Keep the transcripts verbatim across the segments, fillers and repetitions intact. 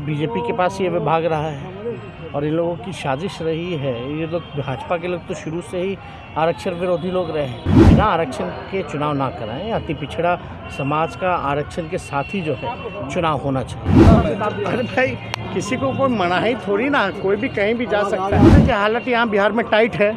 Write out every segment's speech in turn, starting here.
BJP के पास ये विभाग रहा है और इन लोगों की साजिश रही है। ये लोग भाजपा के लोग तो शुरू से ही आरक्षण विरोधी लोग रहे हैं। बिना आरक्षण के चुनाव ना कराएं। अति पिछड़ा समाज का आरक्षण के साथ ही जो है चुनाव होना चाहिए। अरे भाई, किसी को कोई मनाही थोड़ी ना, कोई भी कहीं भी जा सकता है। कि हालत यहाँ बिहार में टाइट है।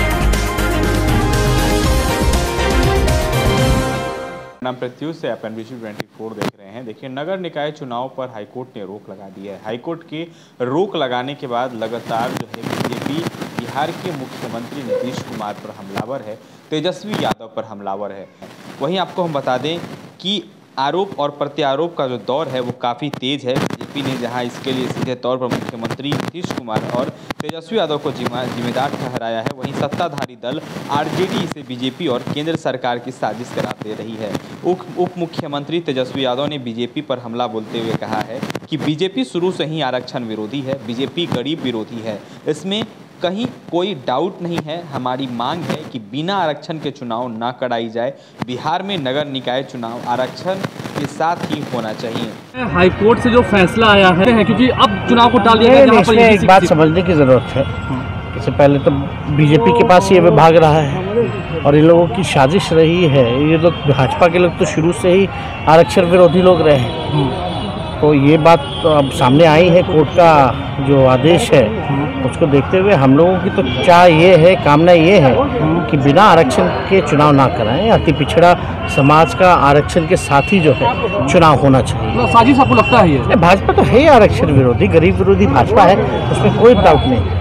नाम प्रत्युष से आप एनबीसी चौबीस देख रहे हैं। देखिए, नगर निकाय चुनाव पर हाईकोर्ट ने रोक लगा दी है। हाईकोर्ट की रोक लगाने के बाद लगातार जो है बीजेपी बिहार के मुख्यमंत्री नीतीश कुमार पर हमलावर है, तेजस्वी यादव पर हमलावर है। वहीं आपको हम बता दें कि आरोप और प्रत्यारोप का जो दौर है वो काफ़ी तेज है। बीजेपी ने जहां इसके लिए सीधे तौर पर मुख्यमंत्री नीतीश कुमार और तेजस्वी यादव को जिम्मेदार ठहराया है, वहीं सत्ताधारी दल आरजेडी इसे बीजेपी और केंद्र सरकार की साजिश करार दे रही है। उप मुख्यमंत्री तेजस्वी यादव ने बीजेपी पर हमला बोलते हुए कहा है कि बीजेपी शुरू से ही आरक्षण विरोधी है, बीजेपी गरीब विरोधी है। इसमें कहीं कोई डाउट नहीं है। हमारी मांग है कि बिना आरक्षण के चुनाव ना कराई जाए। बिहार में नगर निकाय चुनाव आरक्षण के साथ ही होना चाहिए। हाईकोर्ट से जो फैसला आया है, क्योंकि अब चुनाव को टाल दिया गया। इसमें एक बात समझने की जरूरत है। इससे पहले तो बीजेपी के पास ये विभाग रहा है और इन लोगों की साजिश रही है। ये लोग भाजपा के लोग तो शुरू से ही आरक्षण विरोधी लोग रहे हैं। तो ये बात तो अब सामने आई है। कोर्ट का जो आदेश है उसको देखते हुए हम लोगों की तो चाह ये है, कामना ये है कि बिना आरक्षण के चुनाव ना कराएं। अति पिछड़ा समाज का आरक्षण के साथ ही जो है चुनाव होना चाहिए। साजिश आपको लगता है ये? भाजपा तो है आरक्षण विरोधी, गरीब विरोधी भाजपा है, उसमें कोई डाउट नहीं।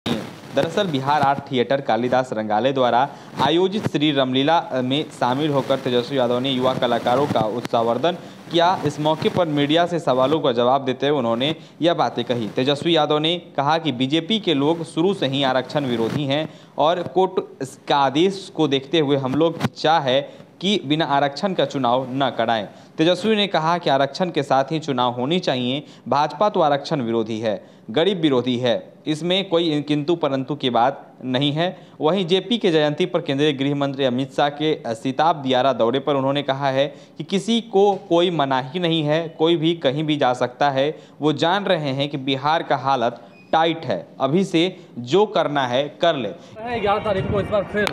दरअसल बिहार आर्ट थिएटर कालिदास रंगालय द्वारा आयोजित श्री रामलीला में शामिल होकर तेजस्वी यादव ने युवा कलाकारों का उत्साहवर्धन किया। इस मौके पर मीडिया से सवालों का जवाब देते हुए उन्होंने यह बातें कही। तेजस्वी यादव ने कहा कि बीजेपी के लोग शुरू से ही आरक्षण विरोधी हैं और कोर्ट का आदेश को देखते हुए हम लोग की चाह है कि बिना आरक्षण का चुनाव न कराएं। तेजस्वी ने कहा कि आरक्षण के साथ ही चुनाव होनी चाहिए। भाजपा तो आरक्षण विरोधी है, गरीब विरोधी है, इसमें कोई किंतु परंतु की बात नहीं है। वहीं जेपी के जयंती पर केंद्रीय गृह मंत्री अमित शाह के सीताब दियारा दौरे पर उन्होंने कहा है कि किसी को कोई मनाही नहीं है, कोई भी कहीं भी जा सकता है। वो जान रहे हैं कि बिहार का हालत टाइट है, अभी से जो करना है कर ले। ग्यारह तारीख को इस बार फिर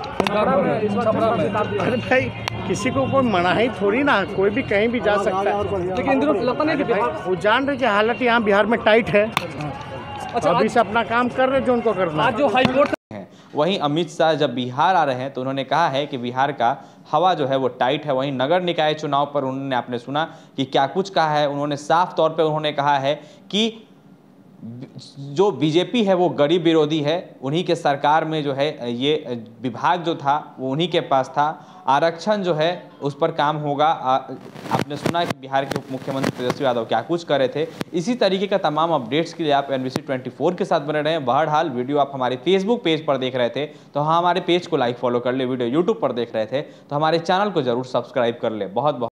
अरे भाई, किसी को कोई मनाही थोड़ी ना, कोई भी कहीं भी जा सकता है। लेकिन इन दिनों लगता नहीं कि वो जान रहे कि हालत यहाँ बिहार में टाइट है। अच्छा, अभी से अपना काम कर रहे जो उनको करना आज जो हाईकोर्ट है। वहीं अमित शाह जब बिहार आ रहे हैं तो उन्होंने कहा है कि बिहार का हवा जो है वो टाइट है। वहीं नगर निकाय चुनाव पर उन्होंने, आपने सुना कि क्या कुछ कहा है। उन्होंने साफ तौर पे उन्होंने कहा है कि जो बीजेपी है वो गरीब विरोधी है। उन्हीं के सरकार में जो है ये विभाग जो था वो उन्हीं के पास था। आरक्षण जो है उस पर काम होगा। आपने सुना कि बिहार के उप मुख्यमंत्री तेजस्वी यादव क्या कुछ कर रहे थे। इसी तरीके का तमाम अपडेट्स के लिए आप एनबीसी चौबीस के साथ बने रहे हैं। बहरहाल वीडियो आप हमारे फेसबुक पेज पर देख रहे थे तो हाँ, हमारे पेज को लाइक फॉलो कर ले। वीडियो यूट्यूब पर देख रहे थे तो हमारे चैनल को जरूर सब्सक्राइब कर ले। बहुत बहुत